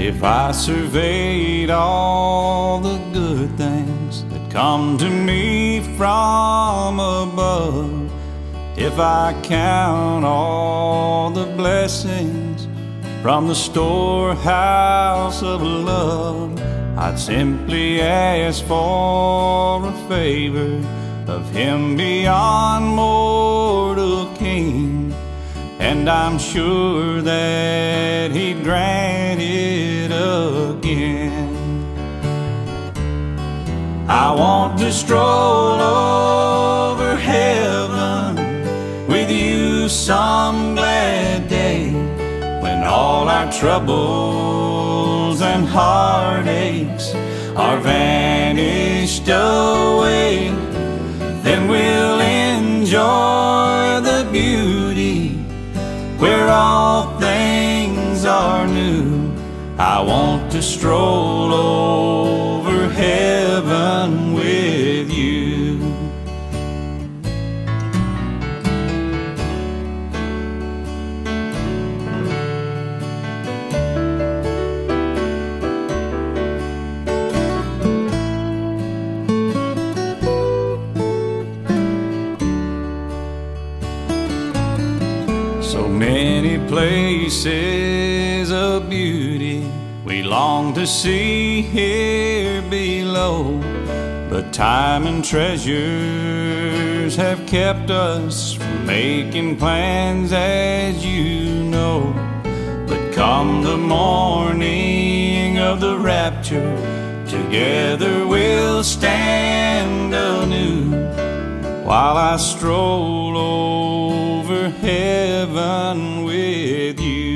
If I surveyed all the good things that come to me from above, if I count all the blessings from the storehouse of love, I'd simply ask for a favor of Him beyond mortal king, and I'm sure that He'd grant it again. I want to stroll over heaven with you some glad day, when all our troubles and heartaches are vanished away. Then we'll enjoy the beauty where all things are new. I want to stroll over heaven with you. So many places of beauty we long to see here below, but time and treasures have kept us from making plans, as you know. But come the morning of the rapture, together we'll stand anew, while I stroll over heaven with you.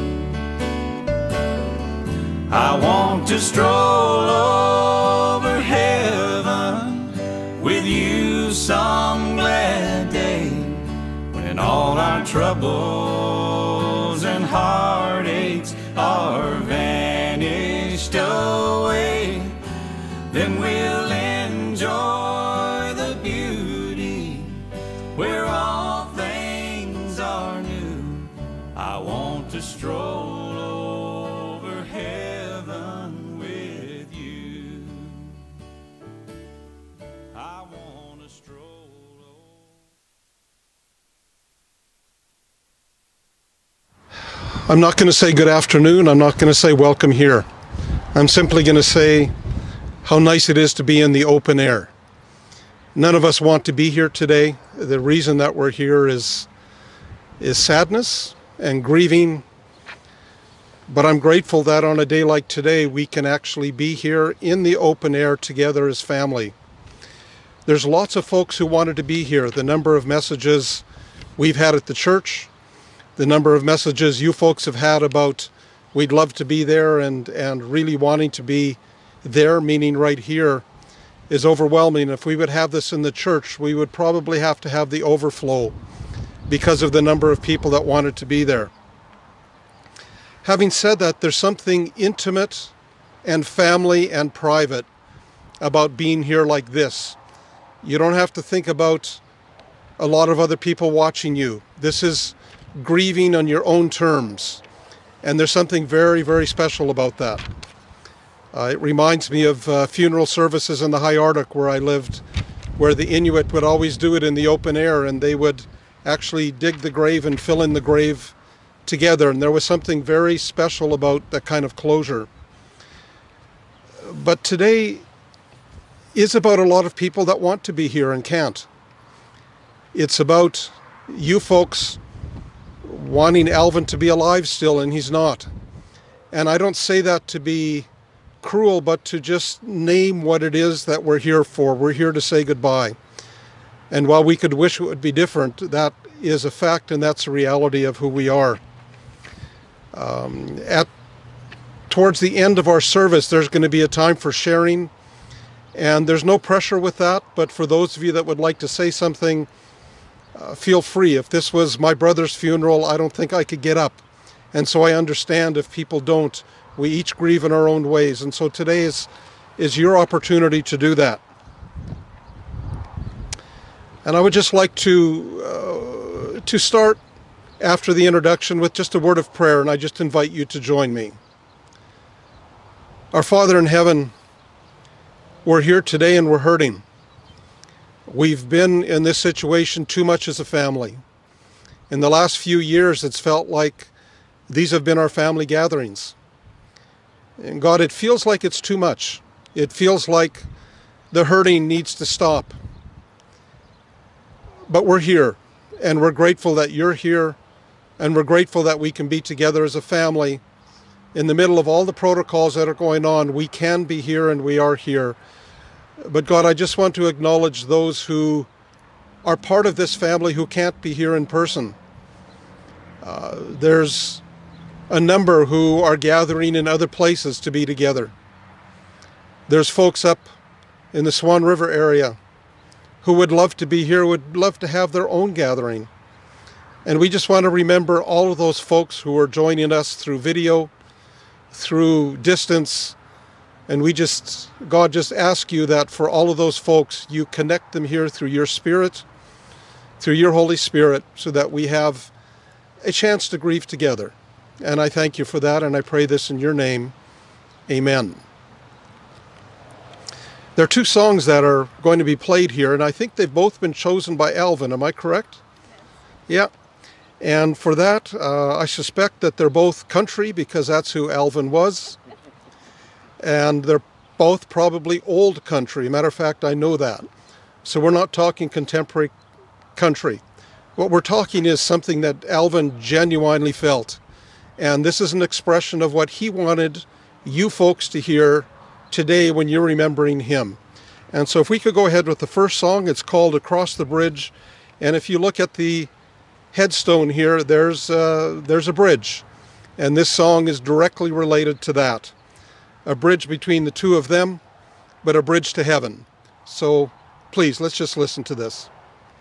I want to stroll over heaven with you some glad day, when all our troubles and heartaches are vanished away. Then we'll enjoy the beauty where all things are new. I want to stroll over heaven with you. I want to stroll over. I'm not going to say good afternoon. I'm not going to say welcome here. I'm simply going to say how nice it is to be in the open air. None of us want to be here today. The reason that we're here is sadness and grieving. But I'm grateful that on a day like today, we can actually be here in the open air together as family. There's lots of folks who wanted to be here. The number of messages we've had at the church, the number of messages you folks have had about we'd love to be there and really wanting to be there, meaning right here, is overwhelming. If we would have this in the church, we would probably have to have the overflow because of the number of people that wanted to be there. Having said that, there's something intimate and family and private about being here like this. You don't have to think about a lot of other people watching you. This is grieving on your own terms. And there's something very, very special about that. It reminds me of funeral services in the high Arctic where I lived, where the Inuit would always do it in the open air, and they would actually dig the grave and fill in the grave together. And there was something very special about that kind of closure. But today is about a lot of people that want to be here and can't. It's about you folks wanting Alvin to be alive still, and he's not. And I don't say that to be cruel, but to just name what it is that we're here for. We're here to say goodbye. And while we could wish it would be different, that is a fact, and that's a reality of who we are. Towards the end of our service, there's going to be a time for sharing, and there's no pressure with that, but for those of you that would like to say something, feel free. If this was my brother's funeral, I don't think I could get up. And so I understand if people don't. We each grieve in our own ways. And so today is your opportunity to do that. And I would just like to start after the introduction with just a word of prayer, and I just invite you to join me. Our Father in heaven, we're here today and we're hurting. We've been in this situation too much as a family. In the last few years, it's felt like these have been our family gatherings. And God, it feels like it's too much. It feels like the hurting needs to stop. But we're here, and we're grateful that you're here, and we're grateful that we can be together as a family. In the middle of all the protocols that are going on, we can be here and we are here. But God, I just want to acknowledge those who are part of this family who can't be here in person. There's a number who are gathering in other places to be together. There's folks up in the Swan River area who would love to be here, would love to have their own gathering. And we just want to remember all of those folks who are joining us through video, through distance. And we just, God, just ask you that for all of those folks, you connect them here through your Spirit, through your Holy Spirit, so that we have a chance to grieve together. And I thank you for that, and I pray this in your name. Amen. There are two songs that are going to be played here, and I think they've both been chosen by Alvin. Am I correct? Yeah. And for that, I suspect that they're both country, because that's who Alvin was. And they're both probably old country. Matter of fact, I know that. So we're not talking contemporary country. What we're talking is something that Alvin genuinely felt. And this is an expression of what he wanted you folks to hear today when you're remembering him. And so if we could go ahead with the first song, it's called Across the Bridge. And if you look at the headstone here, there's a bridge. And this song is directly related to that. A bridge between the two of them, but a bridge to heaven. So please, let's just listen to this.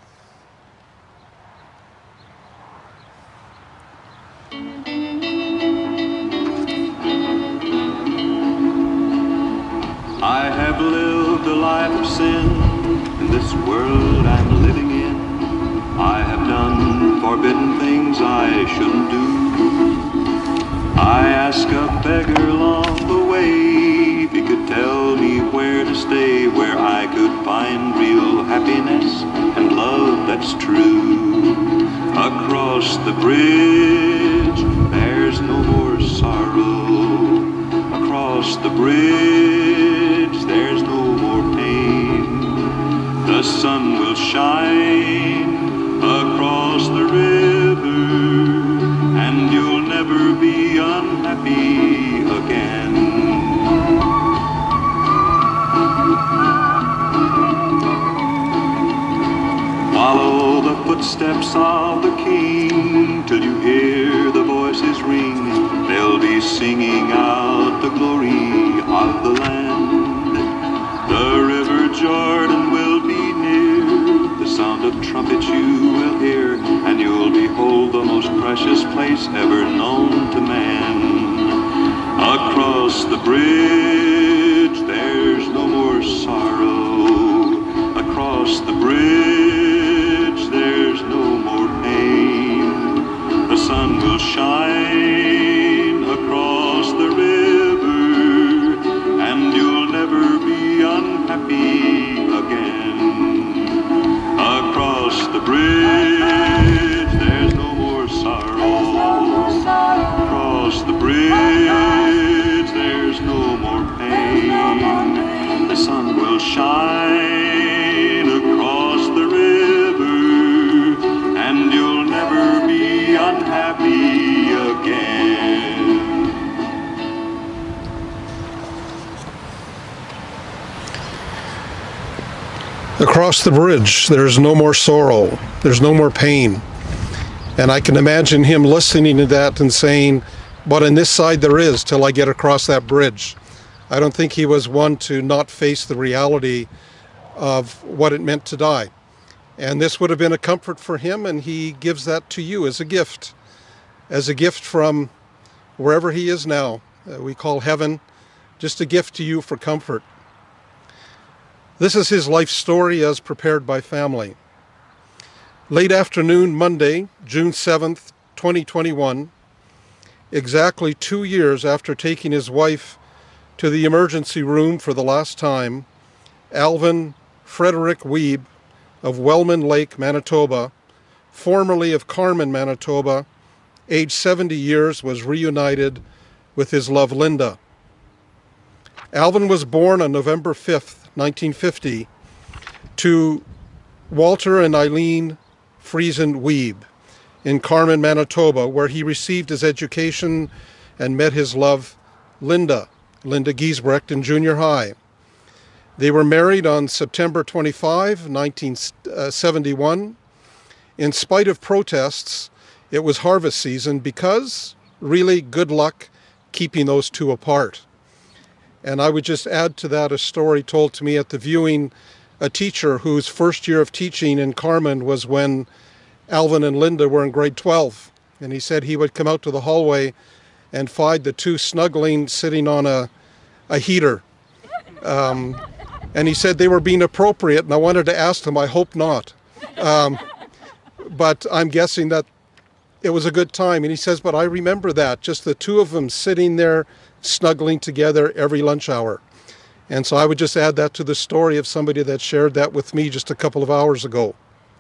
I have lived a life of sin in this world I'm living in. I have done forbidden things I shouldn't do. I ask a beggar along the way if he could tell me where to stay, where I could find real happiness and love that's true. Across the bridge, there's no more sorrow. Across the bridge, there's no more pain. The sun will shine across the river, and you'll never be unhappy again. Follow the footsteps of the King till you hear the voices ring. They'll be singing out the glory of the land. The river Jordan will be near. The sound of trumpets you will hear, and you'll behold the most precious place ever known to man. Across the bridge, there's no more sorrow. Across the bridge, there's no more pain. The sun will shine across the river, and you'll never be unhappy again. Across the bridge, there's no more sorrow. Across the bridge, there's no more pain. The sun will shine across the river, and you'll never be unhappy again. Across the bridge, there's no more sorrow, there's no more pain. And I can imagine him listening to that and saying, but on this side there is till I get across that bridge. I don't think he was one to not face the reality of what it meant to die. And this would have been a comfort for him, and he gives that to you as a gift from wherever he is now. We call heaven, just a gift to you for comfort. This is his life story as prepared by family. Late afternoon, Monday, June 7th, 2021, exactly 2 years after taking his wife to the emergency room for the last time, Alvin Frederick Wiebe of Wellman Lake, Manitoba, formerly of Carman, Manitoba, aged 70 years, was reunited with his love Linda. Alvin was born on November 5th, 1950, to Walter and Eileen Friesen Wiebe in Carman, Manitoba, where he received his education and met his love, Linda Giesbrecht, in junior high. They were married on September 25, 1971. In spite of protests, it was harvest season because, really, good luck keeping those two apart. And I would just add to that a story told to me at the viewing, a teacher whose first year of teaching in Carman was when Alvin and Linda were in grade 12. And he said he would come out to the hallway and find the two snuggling, sitting on a heater. And he said they were being appropriate, and I wanted to ask him, I hope not. But I'm guessing that it was a good time. And he says, but I remember that, just the two of them sitting there, snuggling together every lunch hour. And so I would just add that to the story of somebody that shared that with me just a couple of hours ago.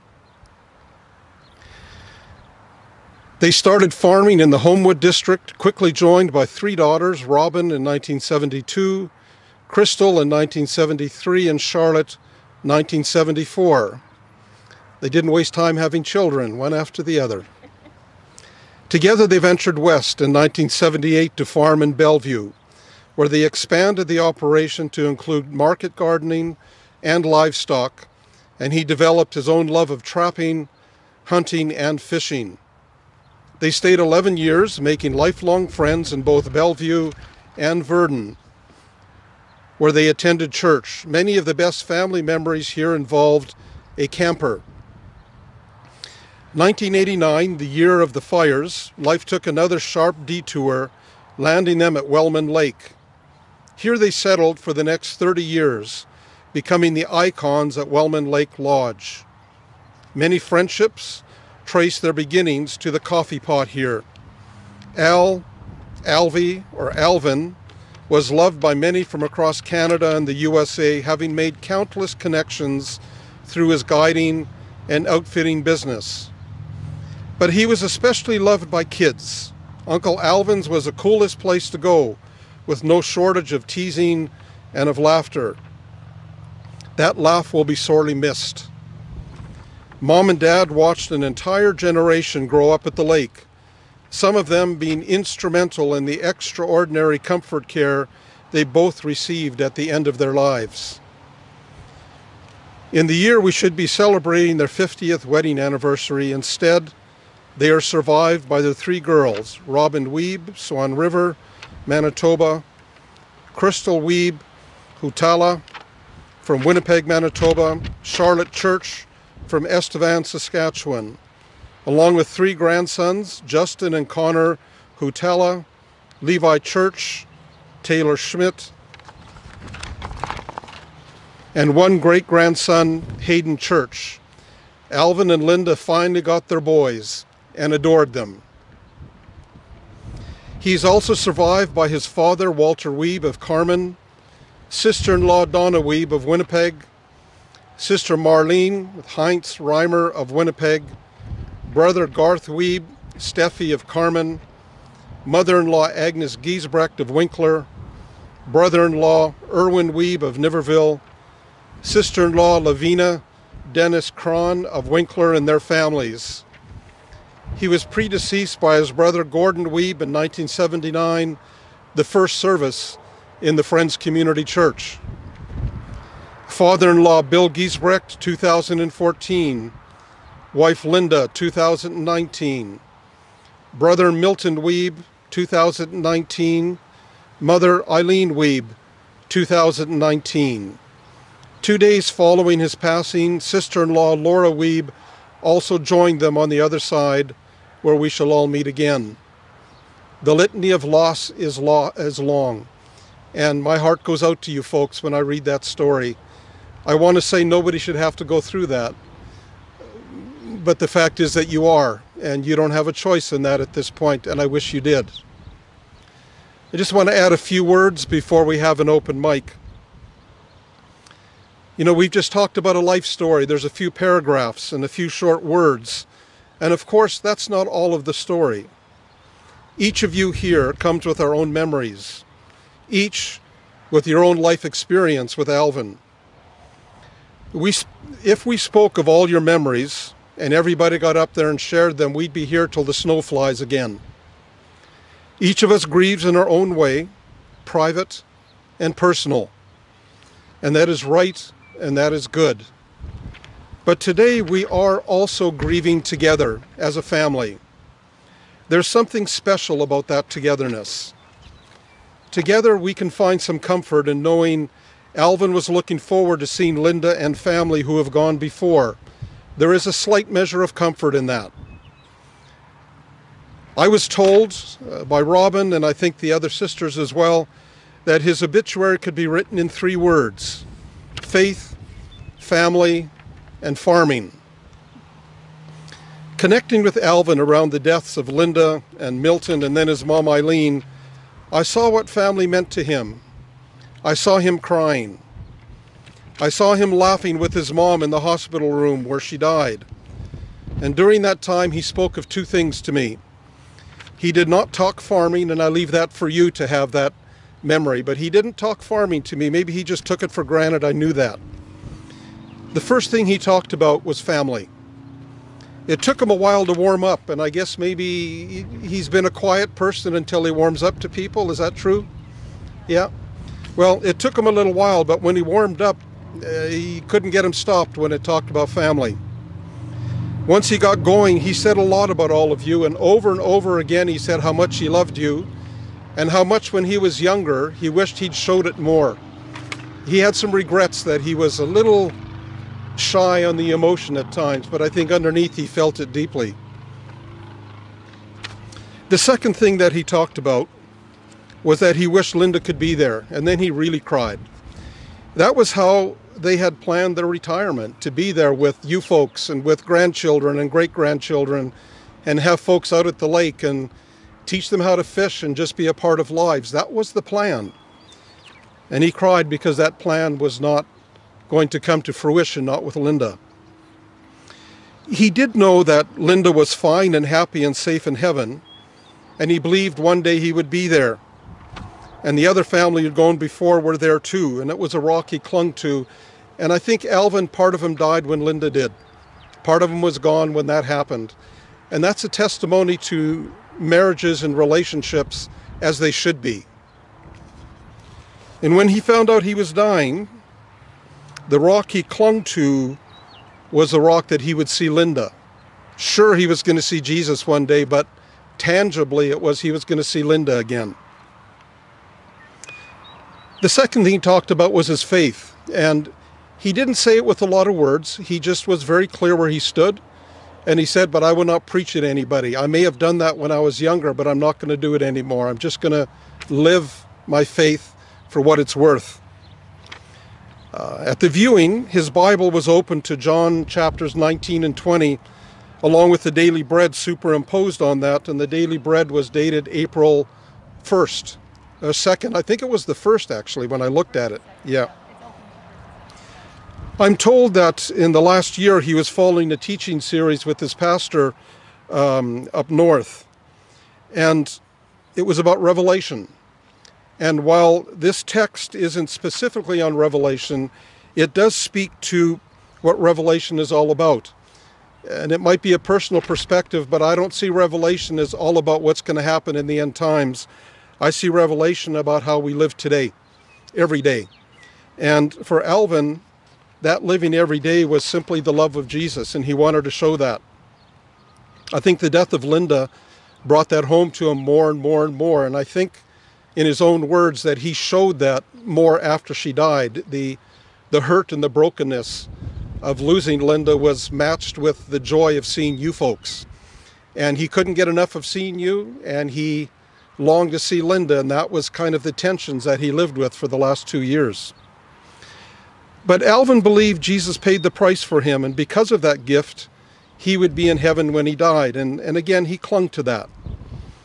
They started farming in the Homewood district, quickly joined by three daughters, Robin in 1972, Crystal in 1973, and Charlotte 1974. They didn't waste time having children, one after the other. Together they ventured west in 1978 to farm in Bellevue, where they expanded the operation to include market gardening and livestock, and he developed his own love of trapping, hunting, and fishing. They stayed 11 years, making lifelong friends in both Bellevue and Virden, where they attended church. Many of the best family memories here involved a camper. 1989, the year of the fires, life took another sharp detour, landing them at Wellman Lake. Here they settled for the next 30 years, becoming the icons at Wellman Lake Lodge. Many friendships trace their beginnings to the coffee pot here. Alvin, was loved by many from across Canada and the USA, having made countless connections through his guiding and outfitting business. But he was especially loved by kids. Uncle Alvin's was the coolest place to go, with no shortage of teasing and of laughter. That laugh will be sorely missed. Mom and Dad watched an entire generation grow up at the lake, some of them being instrumental in the extraordinary comfort care they both received at the end of their lives. In the year we should be celebrating their 50th wedding anniversary, instead, they are survived by their three girls, Robin Wiebe, Swan River, Manitoba, Crystal Wiebe, Hutala, from Winnipeg, Manitoba, Charlotte Church, from Estevan, Saskatchewan, along with three grandsons, Justin and Connor Hutala, Levi Church, Taylor Schmidt, and one great-grandson, Hayden Church. Alvin and Linda finally got their boys and adored them. He's also survived by his father, Walter Wiebe of Carman, sister-in-law Donna Wiebe of Winnipeg, sister Marlene with Heinz Reimer of Winnipeg, brother Garth Wiebe, Steffi of Carman, mother-in-law Agnes Giesbrecht of Winkler, brother-in-law Erwin Wiebe of Niverville, sister-in-law Lavina Dennis Cron of Winkler, and their families. He was predeceased by his brother Gordon Wiebe in 1979, the first service in the Friends Community Church. Father-in-law Bill Giesbrecht, 2014. Wife Linda, 2019. Brother Milton Wiebe, 2019. Mother Eileen Wiebe, 2019. 2 days following his passing, sister-in-law Laura Wiebe also joined them on the other side, where we shall all meet again. The litany of loss is long, and my heart goes out to you folks when I read that story. I want to say nobody should have to go through that, but the fact is that you are, and you don't have a choice in that at this point, and I wish you did. I just want to add a few words before we have an open mic. You know, we've just talked about a life story. There's a few paragraphs and a few short words. And of course, that's not all of the story. Each of you here comes with our own memories, each with your own life experience with Alvin. If we spoke of all your memories and everybody got up there and shared them, we'd be here till the snow flies again. Each of us grieves in our own way, private and personal. And that is right and that is good. But today we are also grieving together as a family. There's something special about that togetherness. Together we can find some comfort in knowing Alvin was looking forward to seeing Linda and family who have gone before. There is a slight measure of comfort in that. I was told by Robin, and I think the other sisters as well, that his obituary could be written in 3 words: faith, family, and farming. Connecting with Alvin around the deaths of Linda and Milton and then his mom Eileen, I saw what family meant to him. I saw him crying. I saw him laughing with his mom in the hospital room where she died. And during that time, he spoke of 2 things to me. He did not talk farming, and I leave that for you to have that memory, but he didn't talk farming to me. Maybe he just took it for granted. I knew that. The first thing he talked about was family. It took him a while to warm up, and I guess maybe he's been a quiet person until he warms up to people. Is that true? Yeah. Well, it took him a little while, but when he warmed up, he couldn't get him stopped when it talked about family. Once he got going, he said a lot about all of you, and over again he said how much he loved you, and how much when he was younger, he wished he'd showed it more. He had some regrets that he was a little shy on the emotion at times, but I think underneath he felt it deeply. The second thing that he talked about was that he wished Linda could be there, and then he really cried. That was how they had planned their retirement, to be there with you folks and with grandchildren and great-grandchildren, and have folks out at the lake and teach them how to fish and just be a part of lives. That was the plan. And he cried because that plan was not going to come to fruition, not with Linda. He did know that Linda was fine and happy and safe in heaven, and he believed one day he would be there. And the other family who'd gone before were there too, and it was a rock he clung to. And I think Alvin, part of him died when Linda did. Part of him was gone when that happened. And that's a testimony to marriages and relationships as they should be. And when he found out he was dying, the rock he clung to was the rock that he would see Linda. Sure, he was going to see Jesus one day, but tangibly it was he was going to see Linda again. The second thing he talked about was his faith, and he didn't say it with a lot of words. He just was very clear where he stood, and he said, but I will not preach it to anybody. I may have done that when I was younger, but I'm not going to do it anymore. I'm just going to live my faith for what it's worth. At the viewing, his Bible was open to John chapters 19 and 20, along with the Daily Bread superimposed on that, and the Daily Bread was dated April 1st. 2nd, I think it was the 1st actually when I looked at it. Yeah. I'm told that in the last year he was following a teaching series with his pastor up north, and it was about Revelation. And while this text isn't specifically on Revelation, it does speak to what Revelation is all about. And it might be a personal perspective, but I don't see Revelation as all about what's going to happen in the end times. I see Revelation about how we live today, every day. And for Alvin, that living every day was simply the love of Jesus, and he wanted to show that. I think the death of Linda brought that home to him more and more and more, and I think in his own words that he showed that more after she died. The hurt and the brokenness of losing Linda was matched with the joy of seeing you folks. And he couldn't get enough of seeing you, and he longed to see Linda, and that was kind of the tensions that he lived with for the last 2 years. But Alvin believed Jesus paid the price for him, and because of that gift, he would be in heaven when he died. And again, he clung to that.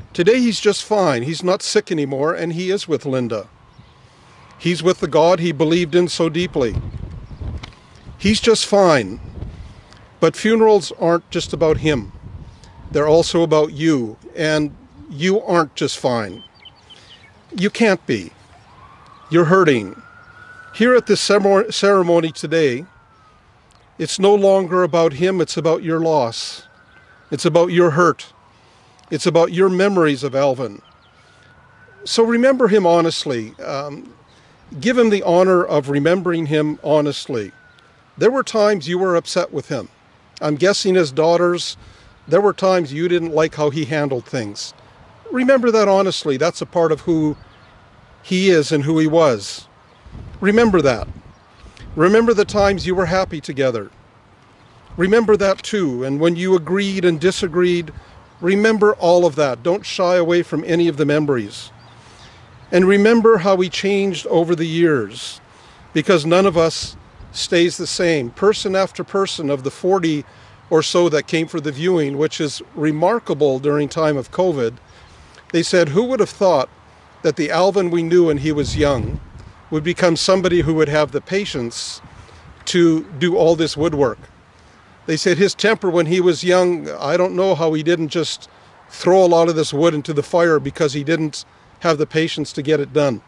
Today he's just fine. He's not sick anymore, and he is with Linda. He's with the God he believed in so deeply. He's just fine. But funerals aren't just about him. They're also about you, and you aren't just fine. You can't be. You're hurting. Here at this ceremony today, it's no longer about him, it's about your loss. It's about your hurt. It's about your memories of Alvin. So remember him honestly. Give him the honor of remembering him honestly. There were times you were upset with him. I'm guessing as daughters, there were times you didn't like how he handled things. Remember that honestly. That's a part of who he is and who he was. Remember that. Remember the times you were happy together. Remember that too. And when you agreed and disagreed, remember all of that. Don't shy away from any of the memories. And remember how he changed over the years, because none of us stays the same. Person after person of the 40 or so that came for the viewing, which is remarkable during time of COVID, they said, who would have thought that the Alvin we knew when he was young would become somebody who would have the patience to do all this woodwork? They said his temper when he was young, I don't know how he didn't just throw a lot of this wood into the fire because he didn't have the patience to get it done.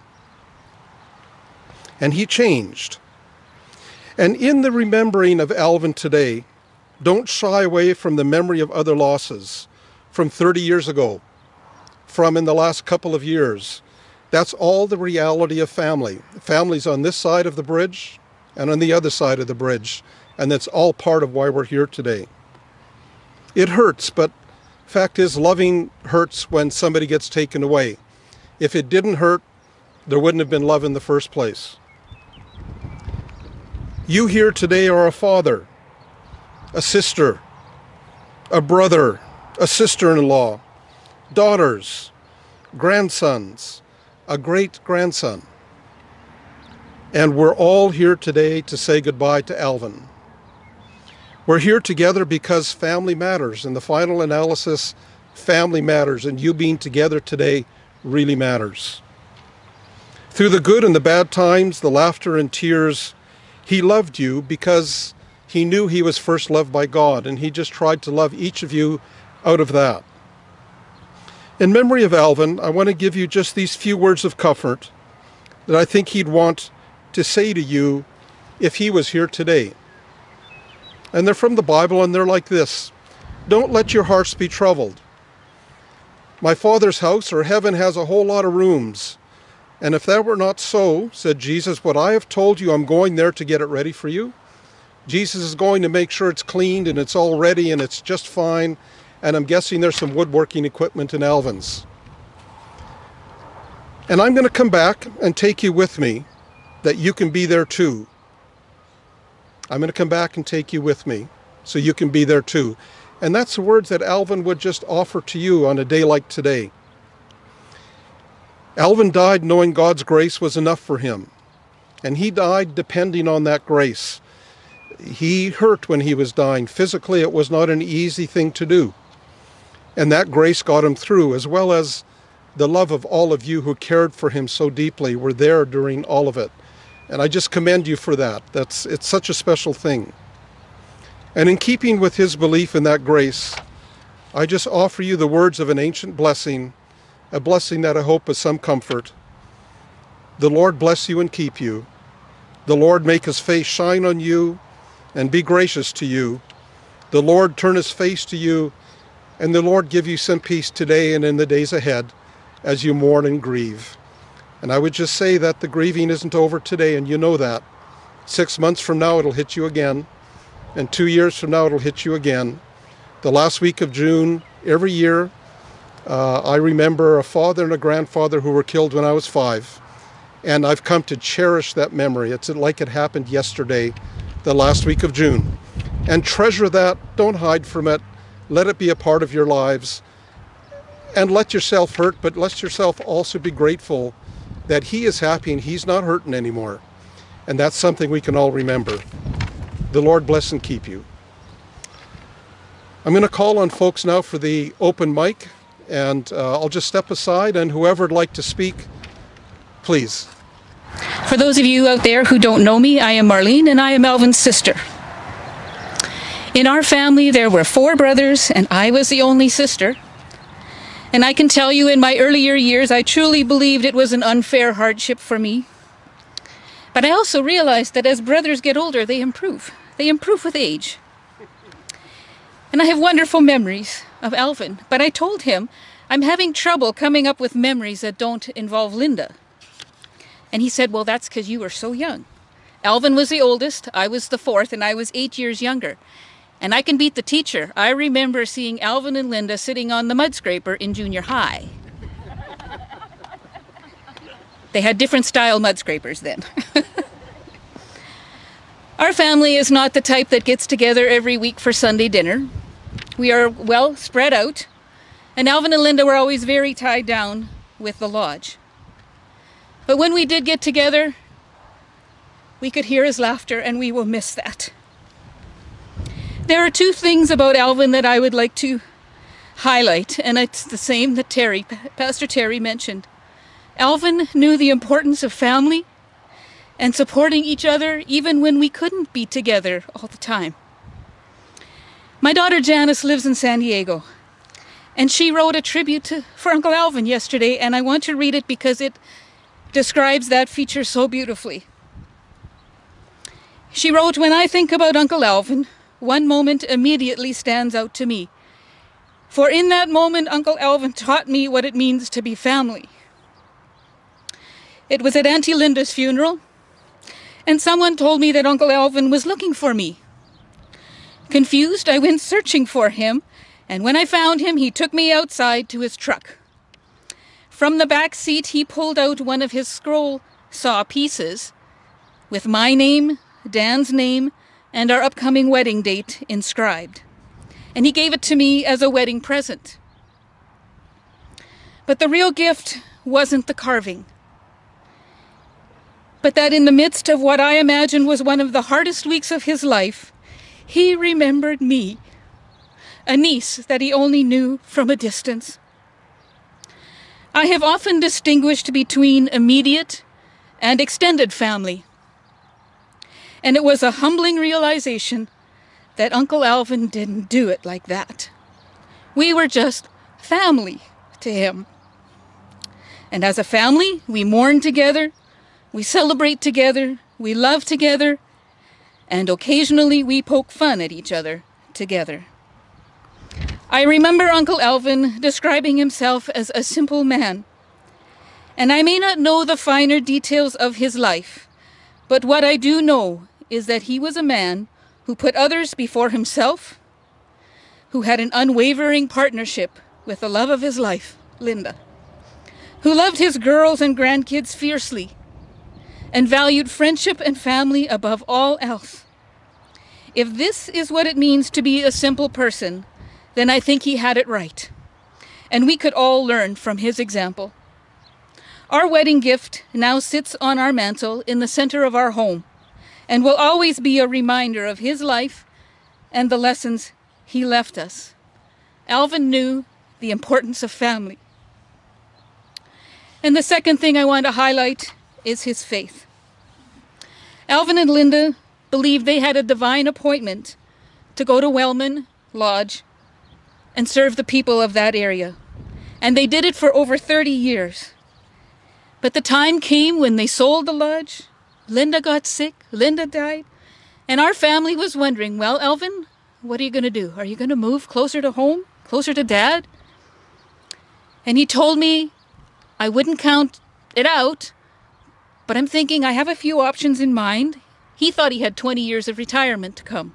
And he changed. And in the remembering of Alvin today, don't shy away from the memory of other losses from 30 years ago, from in the last couple of years. That's all the reality of family. Family's on this side of the bridge and on the other side of the bridge. And that's all part of why we're here today. It hurts, but fact is, loving hurts when somebody gets taken away. If it didn't hurt, there wouldn't have been love in the first place. You here today are a father, a sister, a brother, a sister-in-law, daughters, grandsons, a great-grandson. And we're all here today to say goodbye to Alvin. We're here together because family matters. In the final analysis, family matters, and you being together today really matters. Through the good and the bad times, the laughter and tears, he loved you because he knew he was first loved by God, and he just tried to love each of you out of that. In memory of Alvin, I want to give you just these few words of comfort that I think he'd want to say to you if he was here today. And they're from the Bible, and they're like this. Don't let your hearts be troubled. My Father's house, or heaven, has a whole lot of rooms. And if that were not so, said Jesus, would I have told you I'm going there to get it ready for you? Jesus is going to make sure it's cleaned and it's all ready and it's just fine. And I'm guessing there's some woodworking equipment in Alvin's. And I'm going to come back and take you with me that you can be there too. I'm going to come back and take you with me so you can be there too. And that's the words that Alvin would just offer to you on a day like today. Alvin died knowing God's grace was enough for him. And he died depending on that grace. He hurt when he was dying. Physically, it was not an easy thing to do. And that grace got him through, as well as the love of all of you who cared for him so deeply were there during all of it. And I just commend you for that. It's such a special thing. And in keeping with his belief in that grace, I just offer you the words of an ancient blessing, a blessing that I hope is some comfort. The Lord bless you and keep you. The Lord make his face shine on you and be gracious to you. The Lord turn his face to you, and the Lord give you some peace today and in the days ahead as you mourn and grieve. And I would just say that the grieving isn't over today, and you know that. 6 months from now, it'll hit you again. And 2 years from now, it'll hit you again. The last week of June, every year, I remember a father and a grandfather who were killed when I was 5. And I've come to cherish that memory. It's like it happened yesterday, the last week of June. And treasure that. Don't hide from it. Let it be a part of your lives. And let yourself hurt, but let yourself also be grateful that he is happy and he's not hurting anymore. And that's something we can all remember. The Lord bless and keep you. I'm going to call on folks now for the open mic. and I'll just step aside, and whoever would like to speak, please. For those of you out there who don't know me, I am Marlene, and I am Alvin's sister. In our family, there were 4 brothers, and I was the only sister. And I can tell you, in my earlier years, I truly believed it was an unfair hardship for me. But I also realized that as brothers get older, they improve. They improve with age. And I have wonderful memories of Alvin, but I told him I'm having trouble coming up with memories that don't involve Linda. And he said, well, that's because you were so young. Alvin was the oldest, I was the 4th, and I was 8 years younger. And I can beat the teacher. I remember seeing Alvin and Linda sitting on the mud scraper in junior high. They had different style mud scrapers then. Our family is not the type that gets together every week for Sunday dinner. We are well spread out, and Alvin and Linda were always very tied down with the lodge. But when we did get together, we could hear his laughter, and we will miss that. There are 2 things about Alvin that I would like to highlight, and it's the same that Pastor Terry mentioned. Alvin knew the importance of family and supporting each other even when we couldn't be together all the time. My daughter Janice lives in San Diego, and she wrote a tribute for Uncle Alvin yesterday, and I want to read it because it describes that feature so beautifully. She wrote, "When I think about Uncle Alvin, one moment immediately stands out to me. For in that moment, Uncle Alvin taught me what it means to be family. It was at Auntie Linda's funeral, and someone told me that Uncle Alvin was looking for me. Confused, I went searching for him, and when I found him, he took me outside to his truck. From the back seat, he pulled out one of his scroll saw pieces with my name, Dan's name, and our upcoming wedding date inscribed. And he gave it to me as a wedding present. But the real gift wasn't the carving, but that in the midst of what I imagine was one of the hardest weeks of his life, he remembered me, a niece that he only knew from a distance. I have often distinguished between immediate and extended family, and it was a humbling realization that Uncle Alvin didn't do it like that. We were just family to him. And as a family, we mourn together, we celebrate together, we love together, and occasionally we poke fun at each other together. I remember Uncle Alvin describing himself as a simple man, and I may not know the finer details of his life, but what I do know is that he was a man who put others before himself, who had an unwavering partnership with the love of his life, Linda, who loved his girls and grandkids fiercely, and valued friendship and family above all else. If this is what it means to be a simple person, then I think he had it right, and we could all learn from his example. Our wedding gift now sits on our mantle in the center of our home, and will always be a reminder of his life and the lessons he left us. Alvin knew the importance of family. And the second thing I want to highlight is his faith. Alvin and Linda believed they had a divine appointment to go to Wellman Lodge and serve the people of that area. And they did it for over 30 years. But the time came when they sold the lodge. Linda got sick, Linda died, and our family was wondering, well, Alvin, what are you going to do? Are you going to move closer to home, closer to Dad? And he told me I wouldn't count it out, but I'm thinking I have a few options in mind. He thought he had 20 years of retirement to come.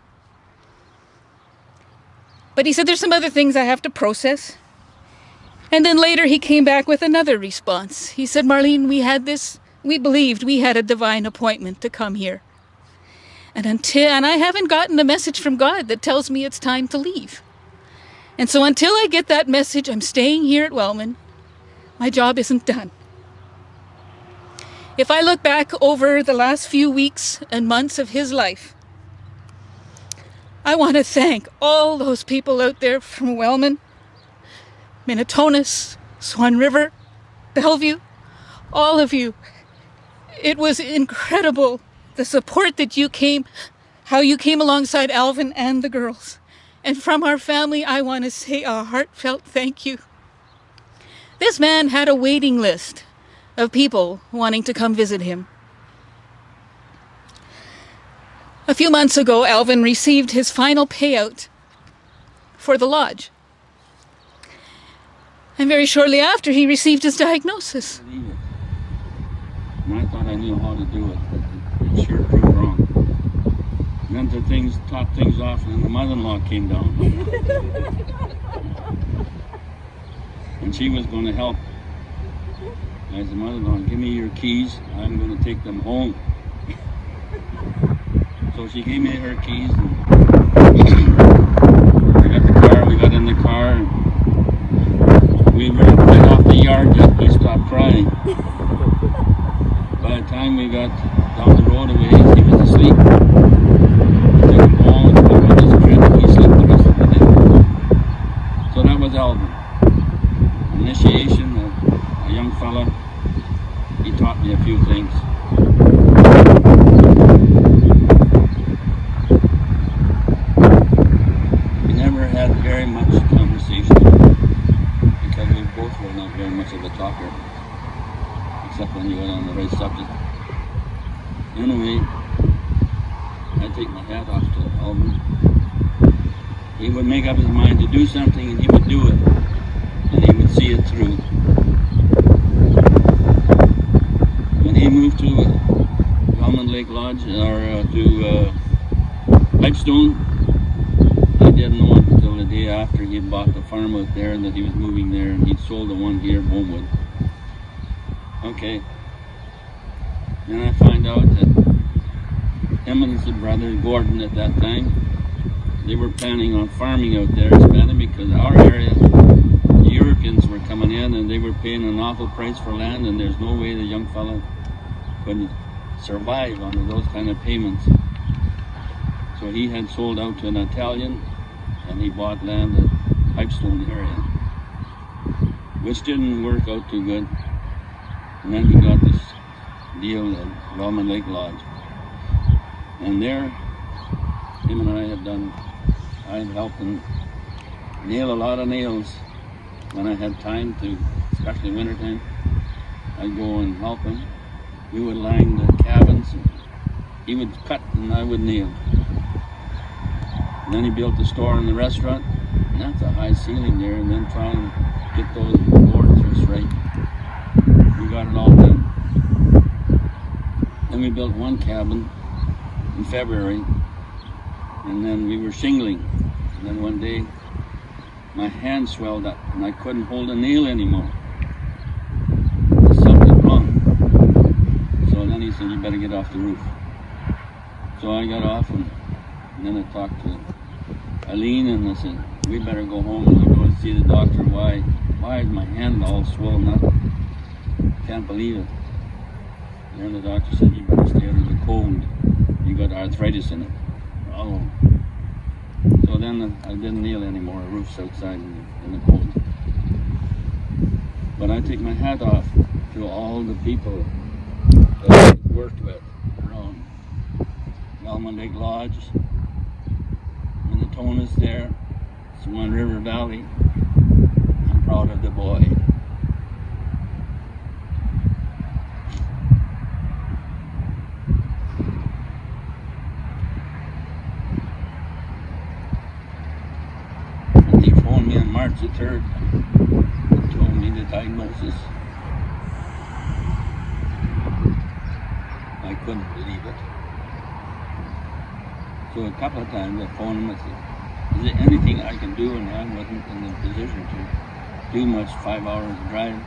But he said there's some other things I have to process. And then later he came back with another response. He said, Marlene, we believed we had a divine appointment to come here. And I haven't gotten a message from God that tells me it's time to leave. And so until I get that message, I'm staying here at Wellman. My job isn't done. If I look back over the last few weeks and months of his life, I want to thank all those people out there from Wellman Minnetonus, Swan River, Bellevue, all of you. It was incredible, the support that you came, how you came alongside Alvin and the girls. And from our family, I want to say a heartfelt thank you. This man had a waiting list of people wanting to come visit him. A few months ago, Alvin received his final payout for the lodge. And very shortly after, he received his diagnosis. And I thought I knew how to do it, but it sure proved wrong. And then to top things off, and the mother-in-law came down. And she was going to help. I said, mother-in-law, give me your keys. I'm going to take them home. So she gave me her keys. And we got in the car. And we were right off the yard that we stopped crying. By the time we got down the road a ways, he was asleep. We took him home, put him on his crib, he slept the rest of the day. So that was Alvin. Initiation of a young fella. He taught me a few things. We never had very much conversation because we both were not very much of a talker, except when you went on the right subject. Anyway, I take my hat off to Alvin. He would make up his mind to do something and he would do it. And he would see it through. When he moved to Almond Lake Lodge, or to Pipestone, I didn't know it until the day after he had bought the farm out there that he was moving there, and he'd sold the one here at Homewood. Okay. Then I find out that him and his brother Gordon at that time, they were planning on farming out there, expanding, because our area, the Europeans were coming in and they were paying an awful price for land, and there's no way the young fella could survive under those kind of payments. So he had sold out to an Italian and he bought land at Pipestone area, which didn't work out too good. And then he got this deal at Almond Lake Lodge. And there, him and I had helped him nail a lot of nails when I had time to, especially wintertime. I'd go and help him. We would line the cabins, and he would cut and I would nail. And then he built the store and the restaurant, and that's a high ceiling there, and then try and get those boards just right. We got it all done. Then we built one cabin in February, and then we were shingling. And then one day, my hand swelled up, and I couldn't hold a nail anymore. There's something wrong. So then he said, you better get off the roof. So I got off, and then I talked to Eileen, and I said, we better go home and go and see the doctor. Why is my hand all swollen up? Can't believe it. And then the doctor said, you better stay out of the cold. You got arthritis in it. Oh. So then I didn't nail anymore. The roof's outside in the cold. But I take my hat off to all the people that I worked with around Almond Lake Lodge, Minnetonus there, Swan River Valley. I'm proud of the boy. And he phoned me on March the 3rd and told me the diagnosis. I couldn't believe it. So a couple of times I phoned him and said, is there anything I can do? And I wasn't in the position to do much, 5 hours drive.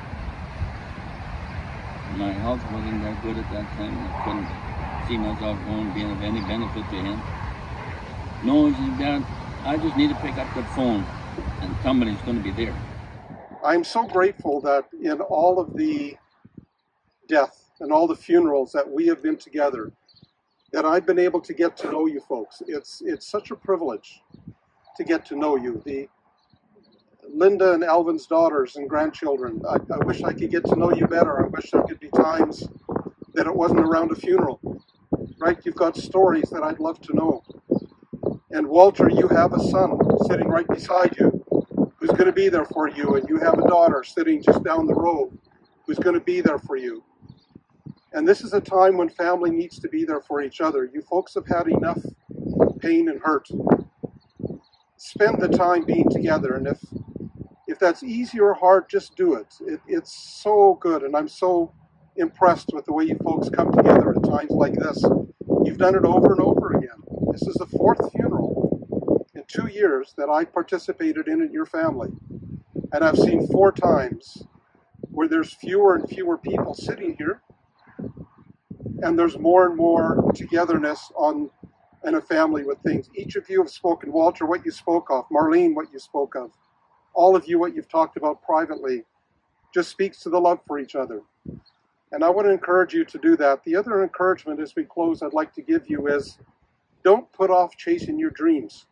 My health wasn't that good at that time. I couldn't see myself going being of any benefit to him. No, he said, Dad, I just need to pick up the phone and somebody's going to be there. I'm so grateful that in all of the death and all the funerals that we have been together, that I've been able to get to know you folks. It's such a privilege to get to know you. Linda and Alvin's daughters and grandchildren. I wish I could get to know you better. I wish there could be times that it wasn't around a funeral, right? You've got stories that I'd love to know. And Walter, you have a son sitting right beside you who's going to be there for you, and you have a daughter sitting just down the road who's going to be there for you. And this is a time when family needs to be there for each other. You folks have had enough pain and hurt. Spend the time being together, and if that's easy or hard, just do it. It's so good, and I'm so impressed with the way you folks come together at times like this. You've done it over and over again. This is the 4th funeral in 2 years that I participated in your family. And I've seen 4 times where there's fewer and fewer people sitting here, and there's more and more togetherness in a family with things. Each of you have spoken. Walter, what you spoke of. Marlene, what you spoke of. All of you, what you've talked about privately, just speaks to the love for each other. And I want to encourage you to do that. The other encouragement as we close I'd like to give you is, don't put off chasing your dreams.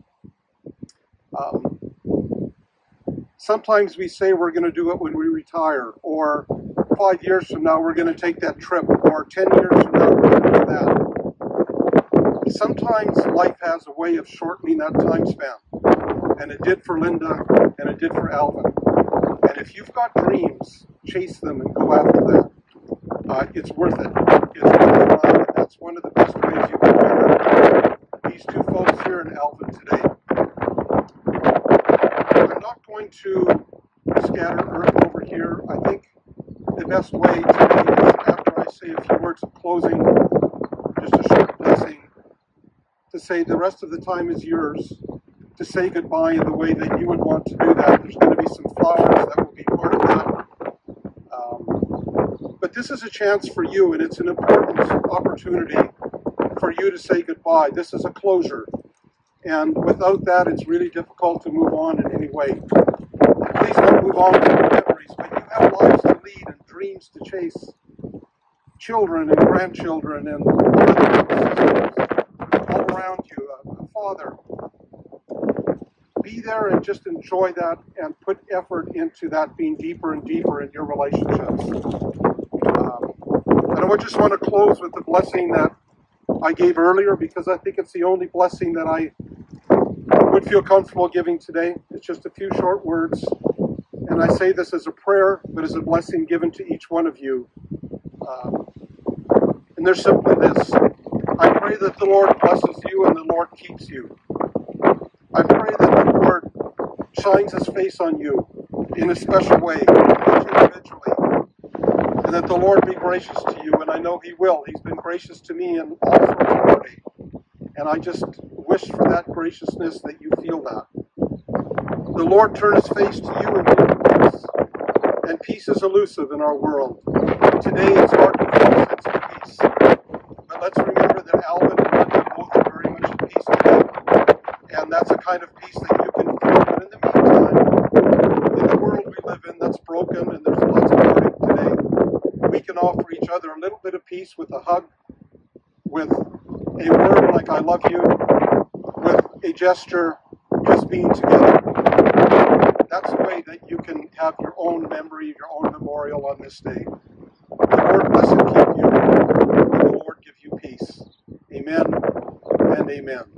Sometimes we say we're going to do it when we retire, or 5 years from now we're going to take that trip, or 10 years from now we're going to do that. Sometimes life has a way of shortening that time span, and it did for Linda, and it did for Alvin. And if you've got dreams, chase them and go after that. It's worth it. It's worth it. And that's one of the best ways you can honor these 2 folks here in Alvin today. I'm not going to scatter earth over here. I think the best way today is, after I say a few words of closing, just a short blessing, to say the rest of the time is yours, to say goodbye in the way that you would want to do that. There's going to be some flowers that will be part of that. But this is a chance for you, and it's an important opportunity for you to say goodbye. This is a closure. And without that, it's really difficult to move on in any way. And please don't move on with your memories, but you have lives to lead and dreams to chase. Children and grandchildren and brothers and sisters all around you, a father. Be there and just enjoy that and put effort into that being deeper and deeper in your relationships. And I just want to close with the blessing that I gave earlier, because I think it's the only blessing that I would feel comfortable giving today. It's just a few short words, and I say this as a prayer, but as a blessing given to each one of you. And they're simply this: I pray that the Lord blesses you and the Lord keeps you. I pray that the Lord shines His face on you in a special way, each individually, and that the Lord be gracious to you, and I know He will. He's been gracious to me in all sorts of ways, and I just wish for that graciousness, that you feel that. The Lord turn His face to you and give you peace, and peace is elusive in our world. Today it's hard to feel a sense of peace, but let's remember that Alvin and Linda both are very much at peace today, and that's a kind of peace that you can feel. But in the meantime, in the world we live in that's broken and there's lots of heartache today, we can offer each other a little bit of peace with a hug, with a word like I love you, with a gesture, just being together. That's a way that you can have your own memory, your own memorial on this day. The Lord bless and keep you, and the Lord give you peace. Amen and amen.